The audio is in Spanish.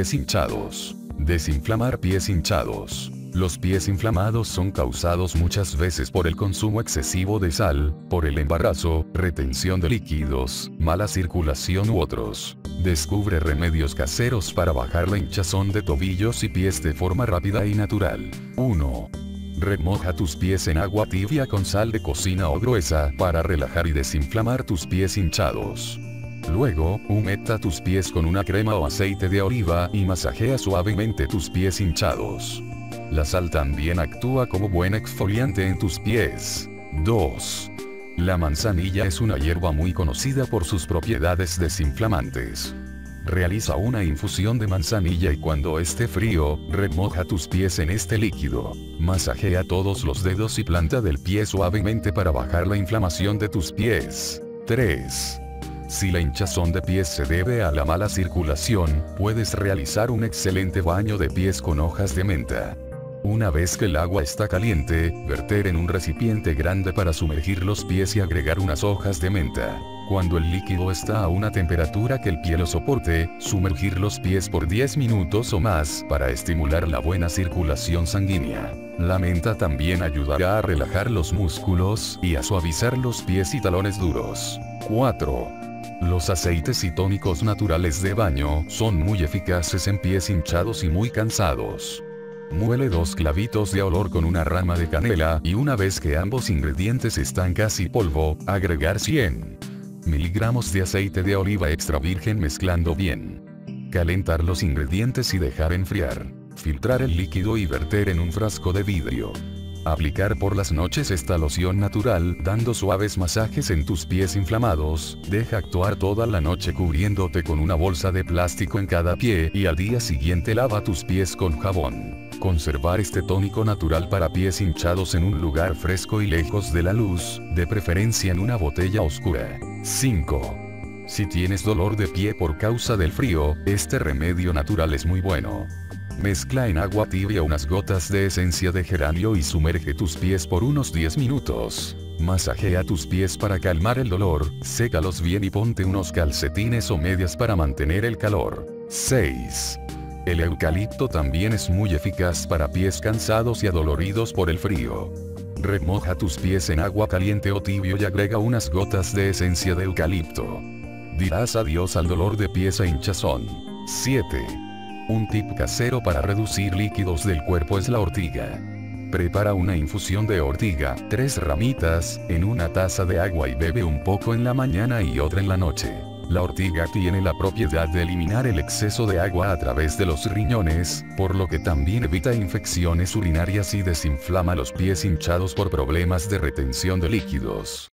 pies hinchados. Desinflamar pies hinchados. Los pies inflamados son causados muchas veces por el consumo excesivo de sal, por el embarazo, retención de líquidos, mala circulación u otros. Descubre remedios caseros para bajar la hinchazón de tobillos y pies de forma rápida y natural. 1. Remoja tus pies en agua tibia con sal de cocina o gruesa para relajar y desinflamar tus pies hinchados. Luego, humecta tus pies con una crema o aceite de oliva y masajea suavemente tus pies hinchados. La sal también actúa como buen exfoliante en tus pies. 2. La manzanilla es una hierba muy conocida por sus propiedades desinflamantes. Realiza una infusión de manzanilla y cuando esté frío, remoja tus pies en este líquido. Masajea todos los dedos y planta del pie suavemente para bajar la inflamación de tus pies. 3. Si la hinchazón de pies se debe a la mala circulación, puedes realizar un excelente baño de pies con hojas de menta. Una vez que el agua está caliente, verter en un recipiente grande para sumergir los pies y agregar unas hojas de menta. Cuando el líquido está a una temperatura que el pie lo soporte, sumergir los pies por 10 minutos o más para estimular la buena circulación sanguínea. La menta también ayudará a relajar los músculos y a suavizar los pies y talones duros. 4. Los aceites y tónicos naturales de baño son muy eficaces en pies hinchados y muy cansados. Muele 2 clavitos de olor con una rama de canela y una vez que ambos ingredientes están casi polvo, agregar 100 miligramos de aceite de oliva extra virgen mezclando bien. Calentar los ingredientes y dejar enfriar. Filtrar el líquido y verter en un frasco de vidrio. Aplicar por las noches esta loción natural dando suaves masajes en tus pies inflamados, deja actuar toda la noche cubriéndote con una bolsa de plástico en cada pie y al día siguiente lava tus pies con jabón. Conservar este tónico natural para pies hinchados en un lugar fresco y lejos de la luz, de preferencia en una botella oscura. 5. Si tienes dolor de pie por causa del frío, este remedio natural es muy bueno. Mezcla en agua tibia unas gotas de esencia de geranio y sumerge tus pies por unos 10 minutos. Masajea tus pies para calmar el dolor, sécalos bien y ponte unos calcetines o medias para mantener el calor. 6. El eucalipto también es muy eficaz para pies cansados y adoloridos por el frío. Remoja tus pies en agua caliente o tibio y agrega unas gotas de esencia de eucalipto. Dirás adiós al dolor de pies e hinchazón. 7. Un tip casero para reducir líquidos del cuerpo es la ortiga. Prepara una infusión de ortiga, 3 ramitas, en una taza de agua y bebe un poco en la mañana y otra en la noche. La ortiga tiene la propiedad de eliminar el exceso de agua a través de los riñones, por lo que también evita infecciones urinarias y desinflama los pies hinchados por problemas de retención de líquidos.